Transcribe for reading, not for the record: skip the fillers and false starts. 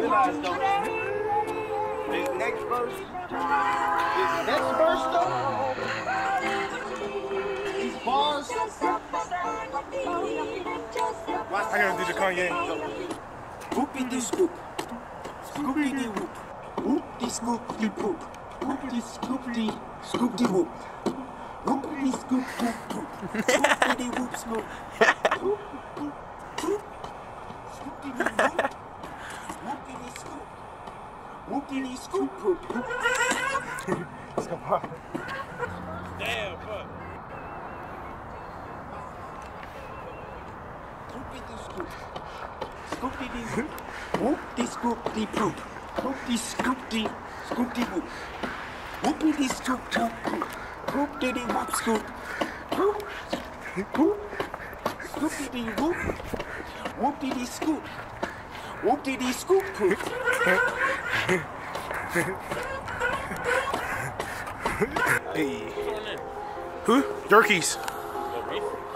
realize though, this next verse though, these bars. I gotta do the Kanye. Whoopity scoop, scoopity whoop, whoopty scoopty poop, whoopty scoopty scoopty whoop, whoopity scoop poop poop, whoopity whoop scoop, whoop poop poop, scoopity whoop, whoopity scoop, whoopity scoop poop. Damn, fuck. Scoopity scoop, scoopity whoop, whoopty scoopty poop, whoopty scoopty scoopty whoop, whoopity scoop poop poop, whoopity whoop scoop, poop, poop, scoopity whoop, whoopity scoop, whoopity scoop poop. Hey. Who? Jerkies.